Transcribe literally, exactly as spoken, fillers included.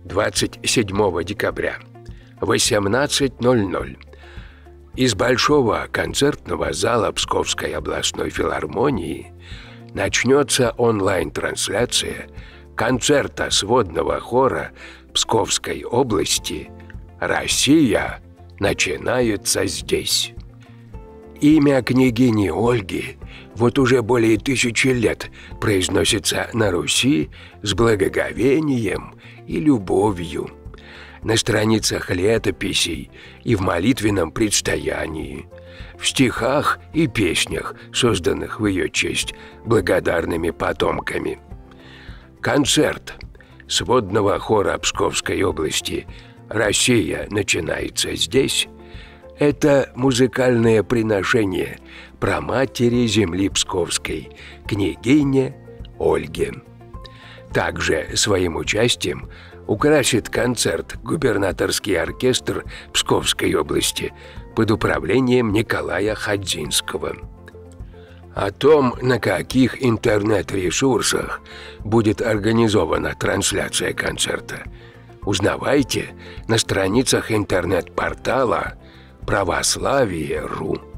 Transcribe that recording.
двадцать седьмого декабря, восемнадцать ноль ноль. Из Большого концертного зала Псковской областной филармонии начнется онлайн-трансляция концерта сводного хора Псковской области «Россия начинается здесь». Имя княгини Ольги вот уже более тысячи лет произносится на Руси с благоговением и любовью. На страницах летописей и в молитвенном предстоянии, в стихах и песнях, созданных в ее честь благодарными потомками. Концерт сводного хора Псковской области «Россия начинается здесь» — это музыкальное приношение праматери земли Псковской, княгине Ольге. Также своим участием украсит концерт губернаторский оркестр Псковской области под управлением Николая Ходзинского. О том, на каких интернет-ресурсах будет организована трансляция концерта, узнавайте на страницах интернет-портала православие точка ру.